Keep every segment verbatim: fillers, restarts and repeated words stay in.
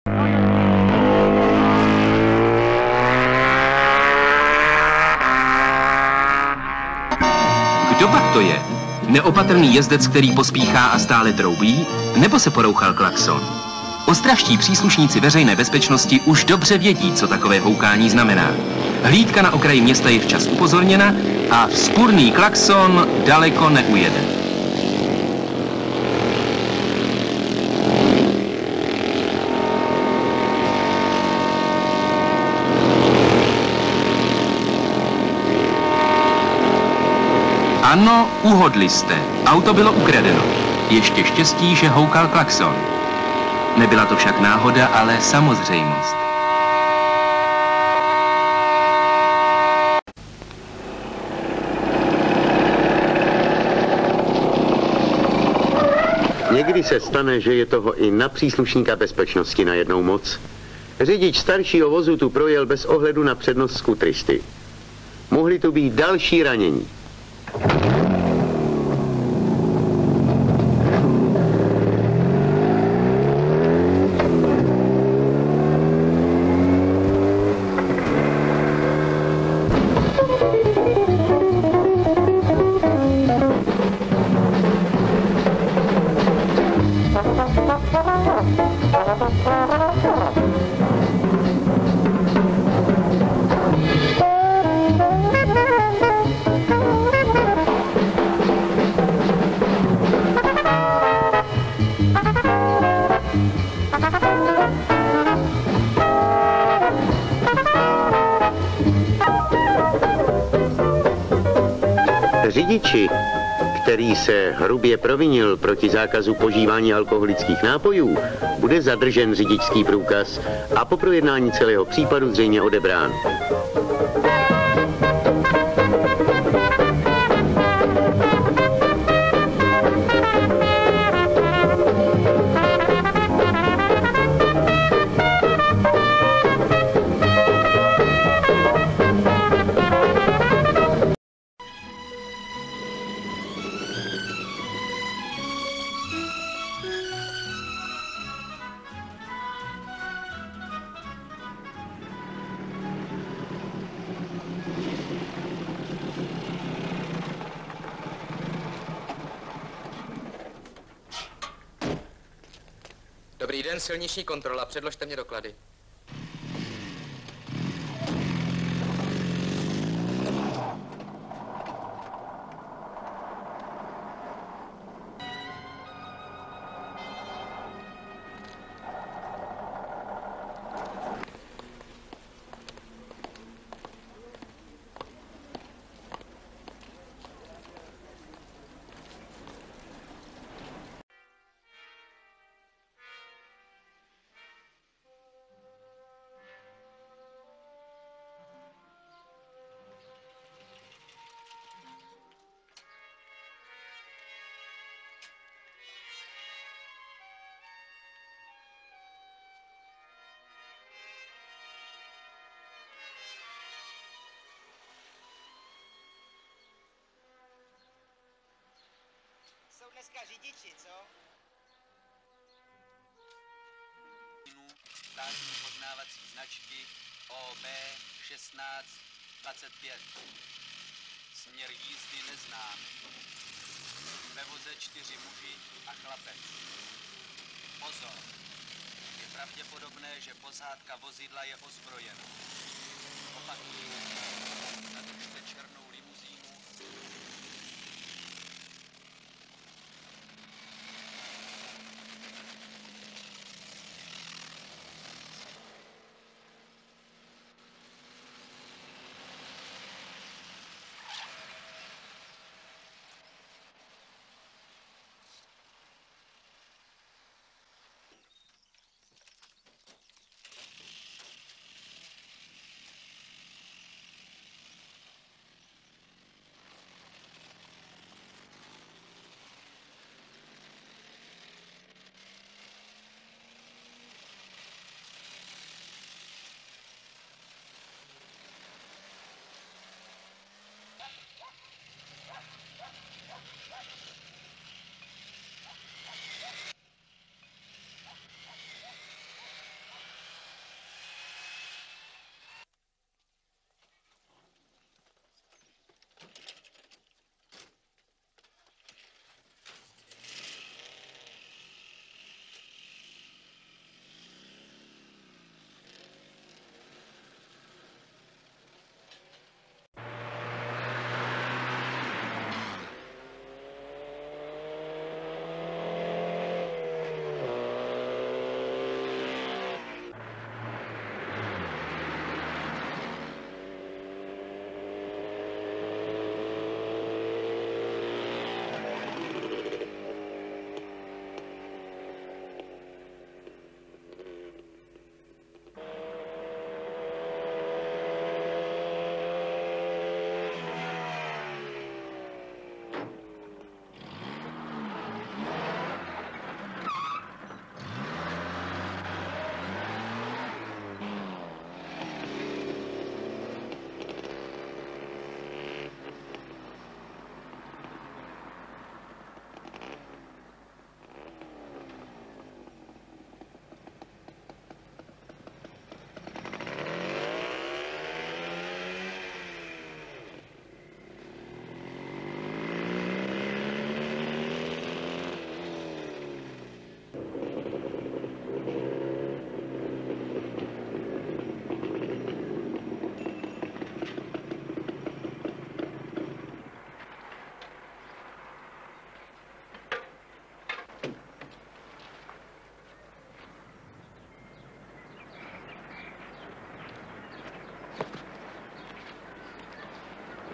Kdo pak to je? Neopatrný jezdec, který pospíchá a stále troubí? Nebo se porouchal klakson? Ostravští příslušníci veřejné bezpečnosti už dobře vědí, co takové houkání znamená. Hlídka na okraji města je včas upozorněna a vzpurný klakson daleko neujede. Ano, uhodli jste. Auto bylo ukradeno. Ještě štěstí, že houkal klakson. Nebyla to však náhoda, ale samozřejmost. Někdy se stane, že je toho i na příslušníka bezpečnosti najednou moc. Řidič staršího vozu tu projel bez ohledu na přednost skutristy. Mohly tu být další ranění. Řidiči, který se hrubě provinil proti zákazu požívání alkoholických nápojů, bude zadržen řidičský průkaz a po projednání celého případu zřejmě odebrán. Dobrý den, silniční kontrola. Předložte mě doklady. Jsou dneska řidiči, co? Státní poznávací značky O B šestnáct dvacet pět. Směr jízdy neznám. Ve voze čtyři muži a chlapec. Pozor. Je pravděpodobné, že posádka vozidla je ozbrojena. Opakuju. Zadržte černou limuzínu.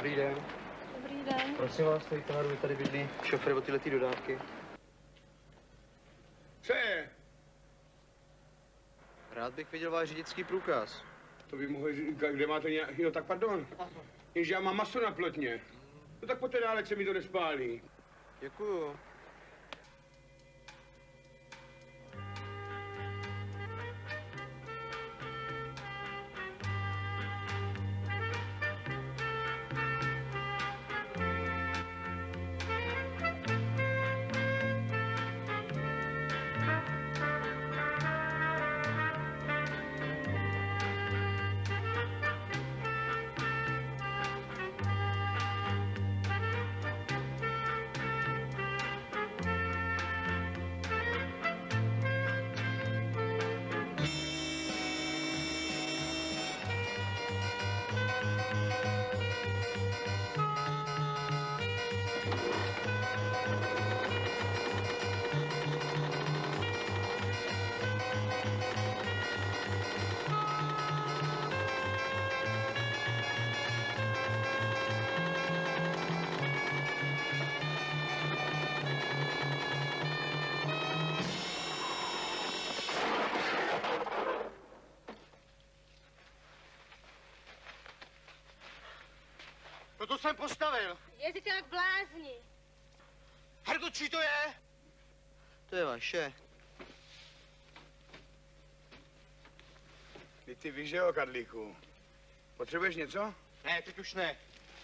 Dobrý den. Dobrý den. Prosím vás, tady tovaru, tady bydlí šofér o tyhle dodávky. Co je? Rád bych viděl váš řidičský průkaz. To by mohl říkat, kde máte nějaký, no tak pardon. Jenže já mám maso na plotně. No tak pojďte dále, se mi to nespálí. Děkuju. No to jsem postavil. Jezdíte jak blázni. Herdo, čí to je? To je vaše. Ty ty víš, že jo, Karlíku. Potřebuješ něco? Ne, teď už ne.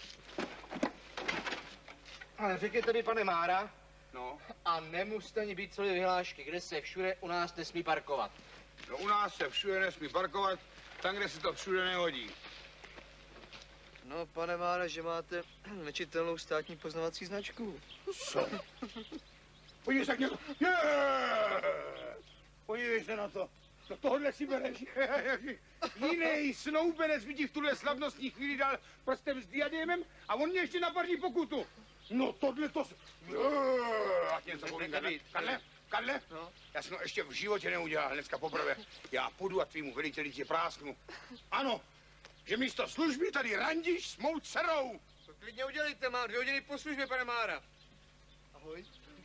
Ale řekněte tady, pane Mára, No. a nemusíte ani být celé vyhlášky, kde se všude u nás nesmí parkovat. No u nás se všude nesmí parkovat, tam, kde se to všude nehodí. No, pane Máre, že máte nečitelnou státní poznavací značku. Co? Podívej se k němu. Yeah! Podívej se na to. No tohle si bereš. Jiný snoubenec vidí v tuhle slavnostní chvíli dal prstem s diadémem a on mě ještě napadní pokutu. No tohle to... Ať něco povím, Karle. Karle, Karle, No. já jsem to ještě v životě neudělal dneska poprvé. Já půjdu a tvýmu veliteli tě prásknu. Ano, že místo služby tady randíš s mou dcerou. To klidně udělejte, mám dvě hodiny po službě, pane Mára. Ahoj.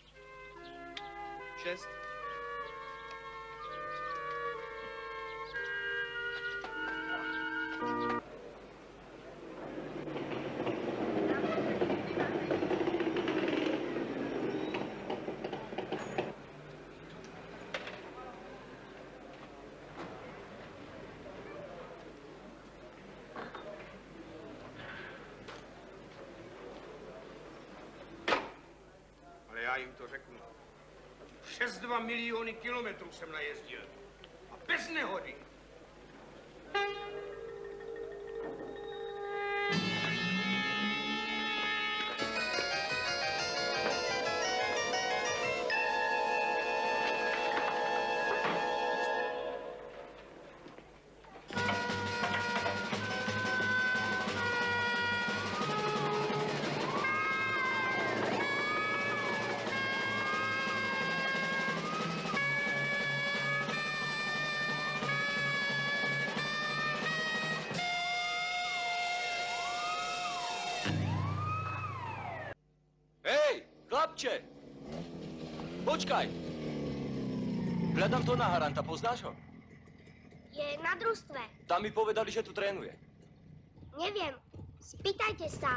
Šest. Ale já jim to řeknu. Přes dva miliony kilometrů jsem najezdil. A bez nehody. Hej, chlapče! Počkaj! Hľadám to na Haranta, poznáš ho? Je na družstve. Tam mi povedali, že tu trénuje. Neviem. Spýtajte sa.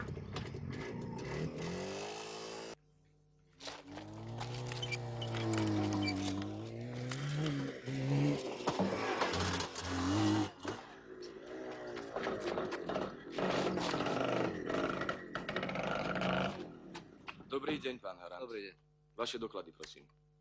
Dobrý deň, pán Harant. Dobrý deň. Vaše doklady, prosím.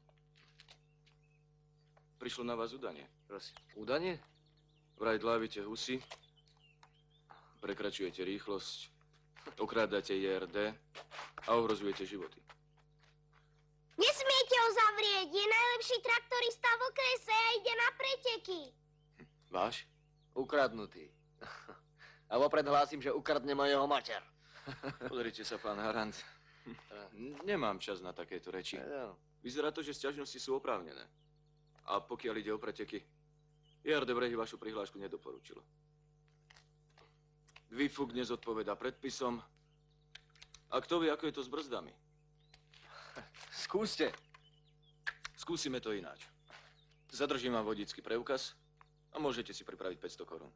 Prišlo na vás udanie. Prosím. Údanie? Vraj dlávite husy, prekračujete rýchlosť, okrádate í er dé a ohrozujete životy. Nesmiete ho zavrieť. Je najlepší traktorista v okrese a ide na preteky. Váš? Ukradnutý. A vopred hlásim, že ukradnem aj jeho mater. Pozrite sa, pán Harant. Nemám čas na takéto reči. Vyzerá to, že sťažnosti sú oprávnené. A pokiaľ ide o preteky, í er dé Brehy vašu prihlášku nedoporučilo. Výfuk nezodpovedá predpisom A kto vie, ako je to s brzdami? Skúste. Skúsime to ináč. Zadržím vám vodický preukaz a môžete si pripraviť päťsto korún.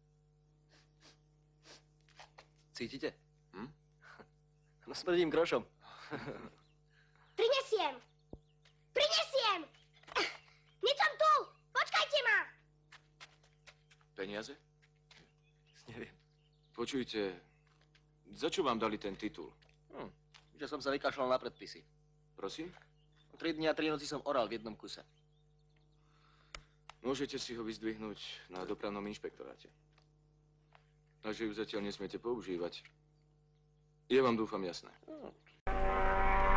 Cítite? Hm? No smrdím grošom. Prinesiem! Prinesiem! Hneď som tu! Počkajte ma! Peniaze? Neviem. Počujte, za čo vám dali ten titul? Hm, že som sa vykašľal na predpisy. Prosím? Tri dni a tri noci som oral v jednom kuse. Môžete si ho vyzdvihnúť na dopravnom inšpektoráte. A že ju zatiaľ nesmiete používať. Je vám, dúfam, jasné. Hm.